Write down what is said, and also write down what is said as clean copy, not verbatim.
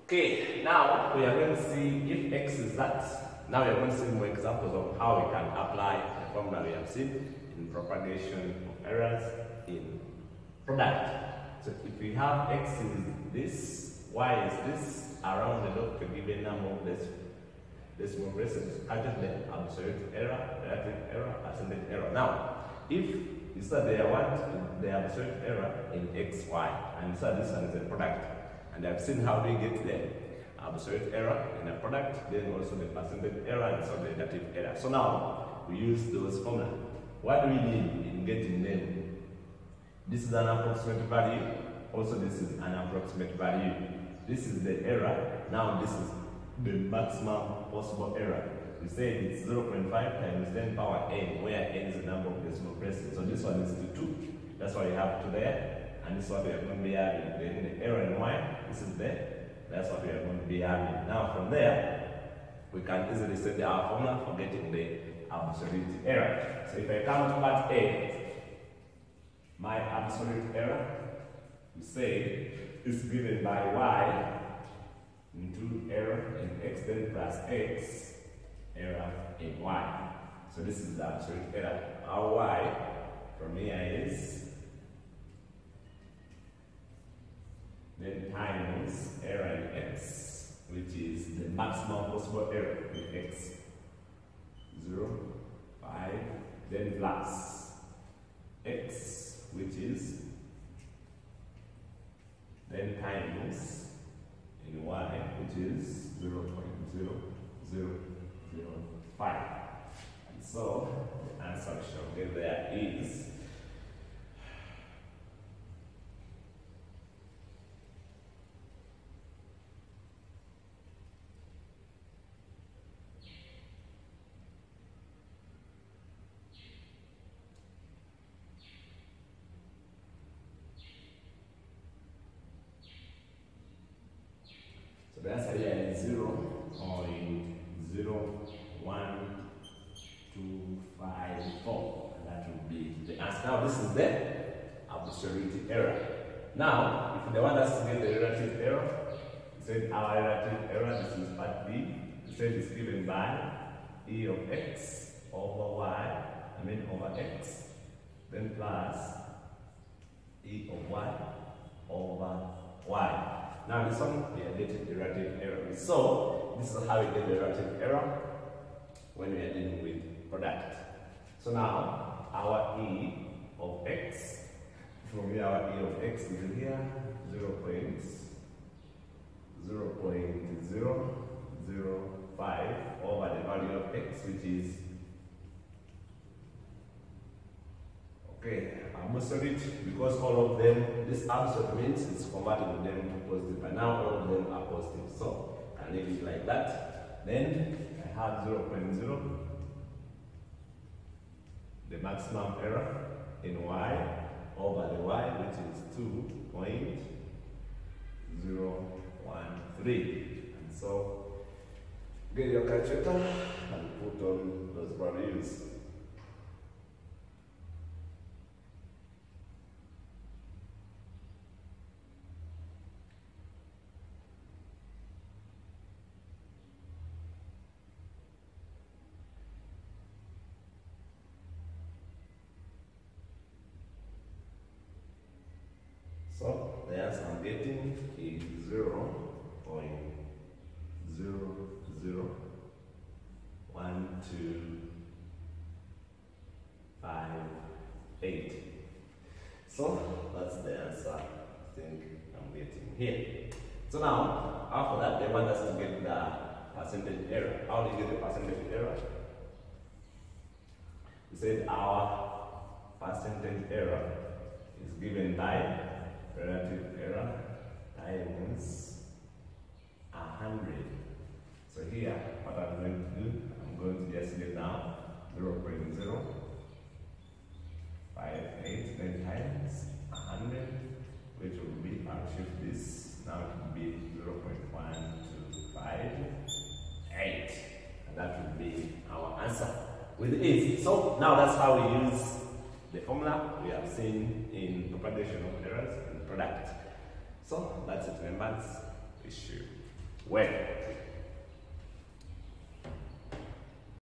Okay, now we are going to see if x is that. Now we are going to see more examples of how we can apply the formula we have seen in propagation of errors in product. So if we have x is this, y is this, around the dot to give a number of decimal places, calculate the absolute error, relative error, percentage error. Now, if you said they want the absolute error in x, y, and so this one is a product. And I've seen how we get the absolute error in a product, then also the percentage error and so the relative error. So now we use those formulas. What do we need in getting them? This is an approximate value. Also, this is an approximate value. This is the error. Now this is the maximum possible error. We say it's 0.5 times 10 power n, where n is the number of decimal places. So this one is to 2. That's why you have 2 there. And this is what we are going to be adding. Then the error in y, this is there. That's what we are going to be adding. Now from there, we can easily set our formula for getting the absolute error. So if I come to part A, my absolute error, we say is given by y into error in x then plus x, error in y. So this is the absolute error. Our y from here is then times error in x, which is the maximum possible error in x. 0, 5, then plus x, which is then times in y, which is 0.0005. And so the answer we shall get there is the answer here is 0.01254, and that will be the answer. Now this is the absolute error. Now, if they want us to get the relative error, we said our relative error, this is part B, we said it's given by e of x over y, over x, then plus e of y over y. Now this one, we are getting the relative error. So this is how we get the relative error when we are dealing with product. So now our e of x, from here our e of x is here 0.005 over the value of x, which is absolute, because all of them, this absolute means it's converting them to positive, but now all of them are positive. So I leave it like that. Then I have 0.0, the maximum error in y over the y, which is 2.013. And so get your calculator and put on those values. So the answer I'm getting is 0.0012588. So that's the answer I think I'm getting here. So now, after that, they want us to get the percentage error. How do you get the percentage error? We said our percentage error is given by relative error times 100. So here, what I'm going to do, I'm going to just get now 0.058 then times 100, which will be, I'll shift this, now it will be 0.1258, and that will be our answer with ease. So now that's how we use the formula we have seen in propagation of errors in product. So that's it, members. Issue. when